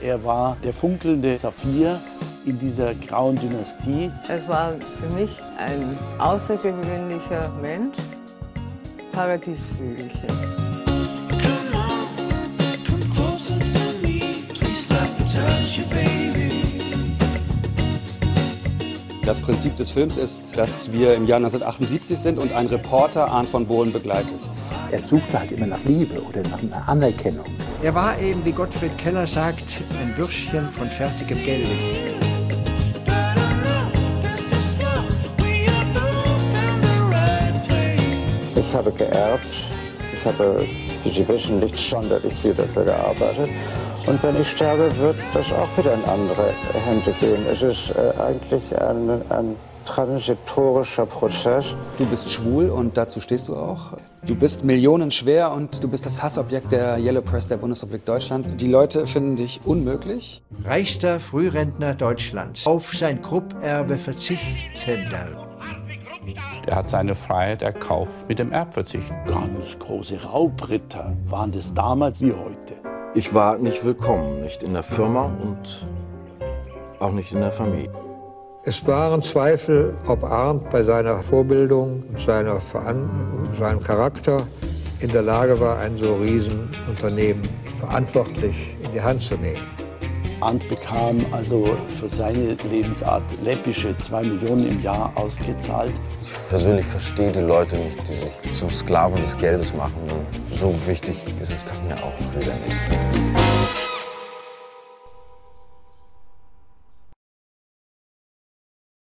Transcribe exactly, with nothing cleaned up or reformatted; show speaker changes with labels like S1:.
S1: Er war der funkelnde Saphir in dieser grauen Dynastie.
S2: Es war für mich ein außergewöhnlicher Mensch, Paradiesvögelchen.
S3: Das Prinzip des Films ist, dass wir im Jahr neunzehnhundertachtundsiebzig sind und ein Reporter Arndt von Bohlen begleitet.
S4: Er suchte halt immer nach Liebe oder nach einer Anerkennung.
S5: Er war eben, wie Gottfried Keller sagt, ein Würstchen von fertigem Geld.
S6: Ich habe geerbt, ich habe, wie Sie wissen, nicht sonderlich viel dafür gearbeitet. Und wenn ich sterbe, wird das auch wieder in andere Hände gehen. Es ist äh, eigentlich ein, ein transitorischer Prozess.
S3: Du bist schwul und dazu stehst du auch. Du bist millionenschwer und du bist das Hassobjekt der Yellow Press der Bundesrepublik Deutschland. Die Leute finden dich unmöglich.
S5: Reichster Frührentner Deutschlands, auf sein Grupperbe verzichtender.
S7: Er hat seine Freiheit erkauft mit dem Erbverzicht.
S1: Ganz große Raubritter waren das damals wie heute.
S8: Ich war nicht willkommen, nicht in der Firma und auch nicht in der Familie.
S9: Es waren Zweifel, ob Arndt bei seiner Vorbildung und seiner Veran seinem Charakter in der Lage war, ein so Riesenunternehmen verantwortlich in die Hand zu nehmen.
S1: Arndt bekam also für seine Lebensart läppische zwei Millionen im Jahr ausgezahlt.
S8: Ich persönlich verstehe die Leute nicht, die sich zum Sklaven des Geldes machen. Und so wichtig ist es dann ja auch wieder nicht.